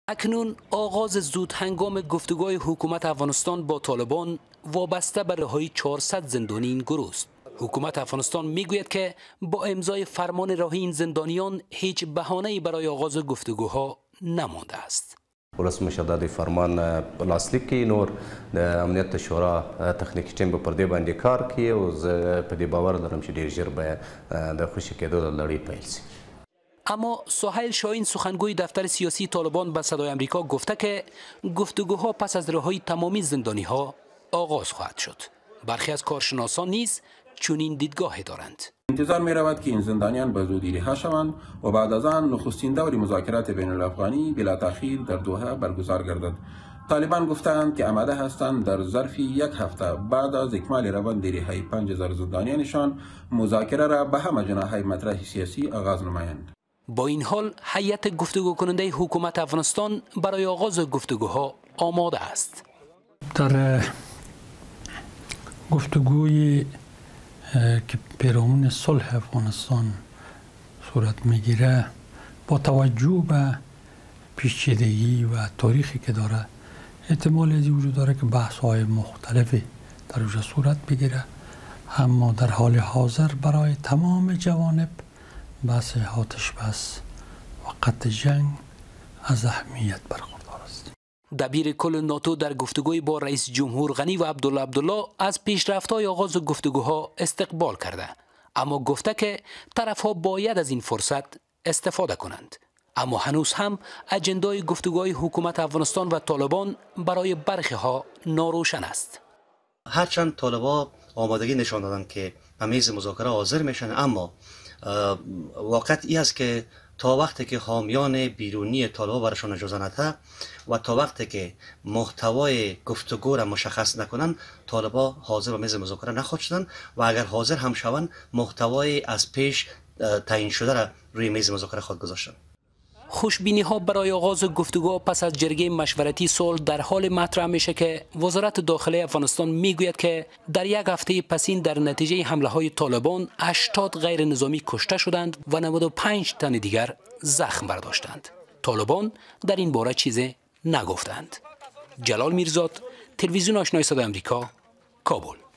اکنون آغاز زود هنگام گفتگوهای حکومت افغانستان با طالبان وابسته به رهایی 400 زندانی این گروه است. حکومت افغانستان میگوید که با امضای فرمان رهایی این زندانیان هیچ بهانه‌ای برای آغاز گفتگوها نمانده است. ولس مشدد فرمان لاسلیک کی نور د امنیت شورا تخنیکی ټیم په دې باندې کار کوي او زه په دې باور لرم چې ډیر ژر به د خوشی کېدو د لړۍ پیل شي. اما سهیل شاهین سخنگوی دفتر سیاسی طالبان به صدای آمریکا گفته که گفتگوها پس از رهایی تمامی زندانی‌ها آغاز خواهد شد. برخی از کارشناسان نیز چنین دیدگاهی دارند. انتظار می رود که این زندانیان به زودی رها شوند و بعد از آن نخستین دور مذاکرات بین الافغانی بلا تاخیر در دوحه برگزار گردد. طالبان گفتند که آماده هستند در ظرف یک هفته بعد از اکمال روند رهایی 5000 زندانیانشان مذاکره را به همه جناح‌های مطرح سیاسی آغاز نمایند. با این حال هیئت گفتگو کننده حکومت افغانستان برای آغاز گفتگوها آماده است. در گفتگوی که پیرامون صلح افغانستان صورت میگیره با توجه به پیچیدگی و تاریخی که داره احتمال از وجود داره که بحث های مختلفی در اونجا صورت بگیره، اما در حال حاضر برای تمام جوانب بحث آتش بس و قطع جنگ از اهمیت برخوردار است. دبیر کل ناتو در گفتگوی با رئیس جمهور غنی و عبدالله از پیشرفت‌های آغاز گفتگوها استقبال کرده، اما گفته که طرف‌ها باید از این فرصت استفاده کنند. اما هنوز هم اجندای گفتگوهای حکومت افغانستان و طالبان برای برخی ها ناروشن است. هرچند طالبان آمادگی نشان دادند که به میز مذاکره حاضر میشن، اما واقعیت این است که تا وقتی که حامیان بیرونی طالبان برشان اجازه نده و تا وقتی که محتوای گفتگو را مشخص نکنند، طالبان حاضر به میز مذاکره نخواهند شدند و اگر حاضر هم شوند محتوای از پیش تعیین شده را روی میز مذاکره خود گذاشتند. خوشبینی ها برای آغاز گفتگو پس از جرگه مشورتی صلح در حال مطرح میشه که وزارت داخلی افغانستان میگوید که در یک هفته پسین در نتیجه حمله های طالبان 80 غیر نظامی کشته شدند و 95 تن دیگر زخم برداشتند. طالبان در این باره چیزی نگفتند. جلال میرزاد، تلویزیون آشنای صدای آمریکا، کابل.